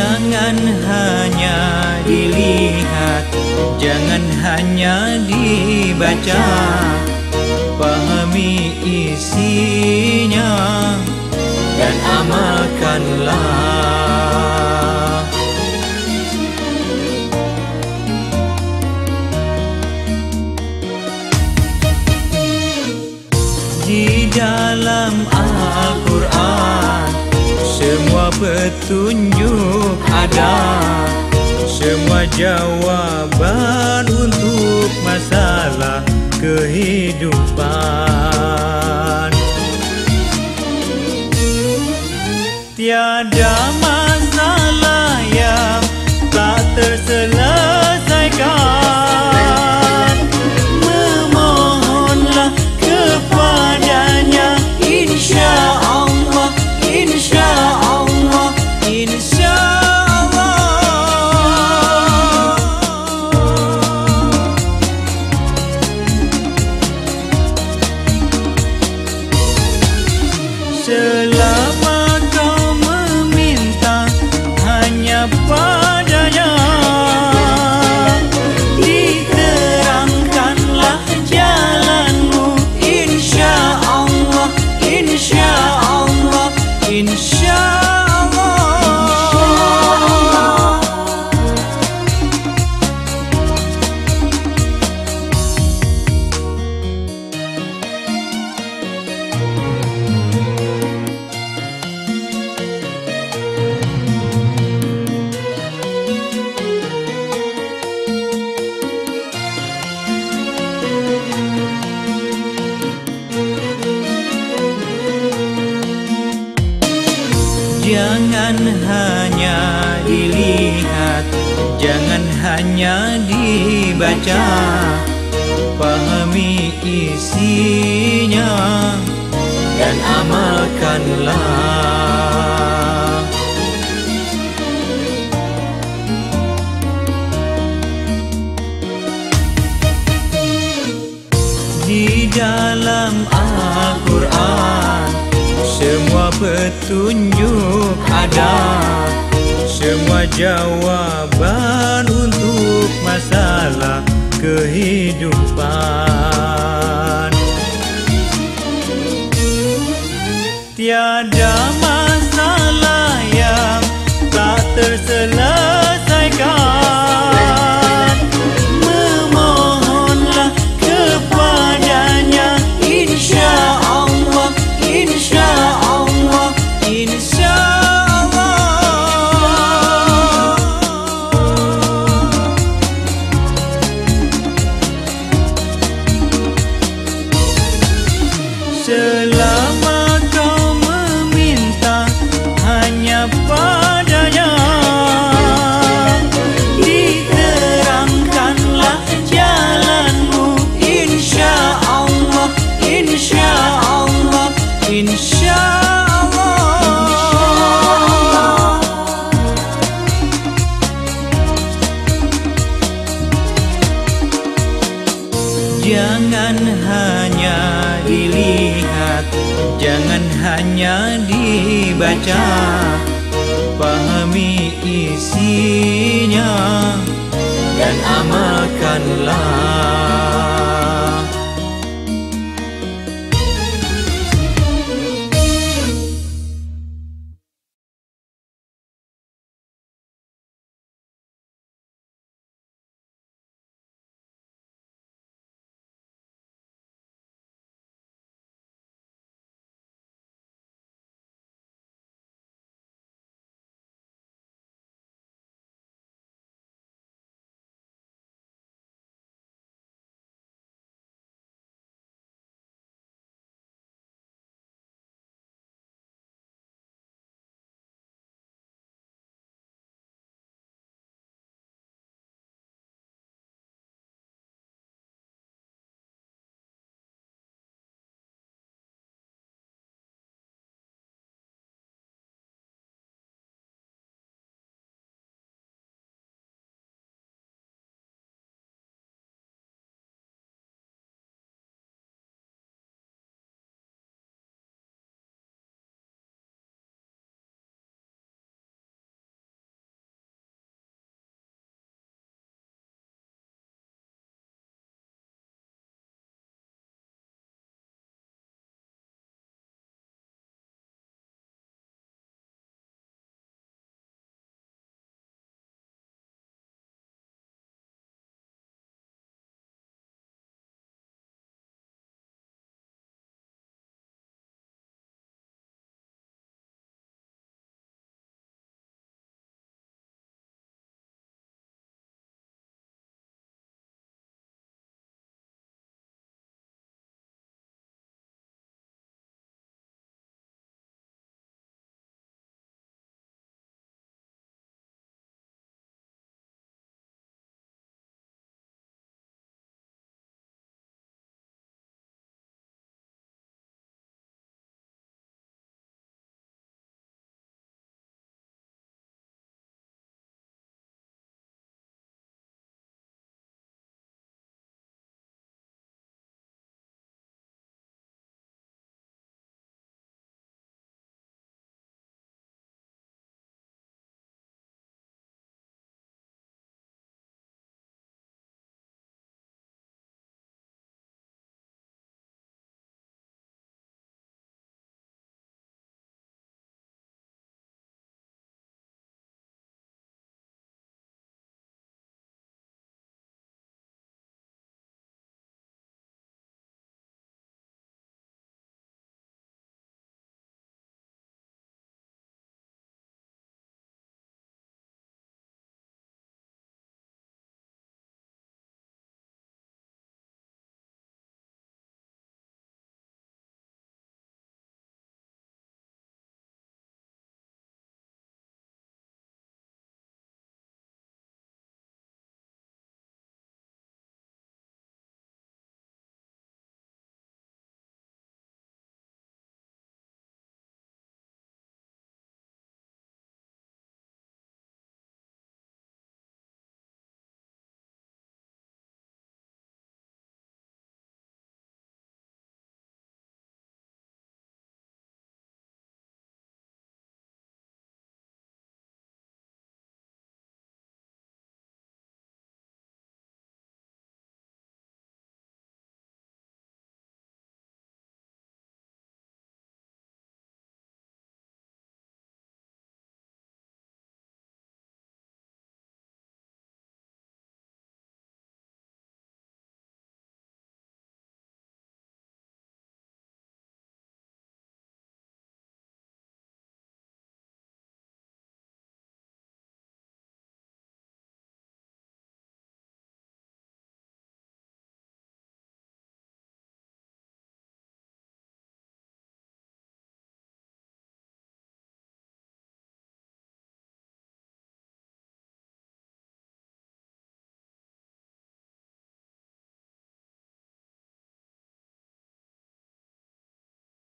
Jangan hanya dilihat, jangan hanya dibaca, pahami isinya dan amalkanlah. Di dalam Al-Quran semua petunjuk ada, semua jawaban untuk masalah kehidupan. Tiada masalah yang tak terselesaikan. Memohonlah kepadanya, insya-Allah, insya-Allah, insya-Allah. Selama kau meminta hanya padanya, diterangkanlah jalanmu, insya-Allah, insya-Allah, insya-Allah. Jangan hanya dilihat, jangan hanya dibaca, pahami isinya dan amalkanlah. Di dalam Al-Quran semua petunjuk ada, semua jawaban untuk masalah kehidupan. Tiada masalah yang tak terselesaikan. Memohonlah kepadanya, insya-Allah, insya-Allah, insya-Allah. Selama kau meminta hanya padanya, diterangkanlah jalanmu, insya-Allah, insya-Allah, insya-Allah. Jangan hanya dilihat, jangan hanya dibaca, pahami isinya dan amalkanlah.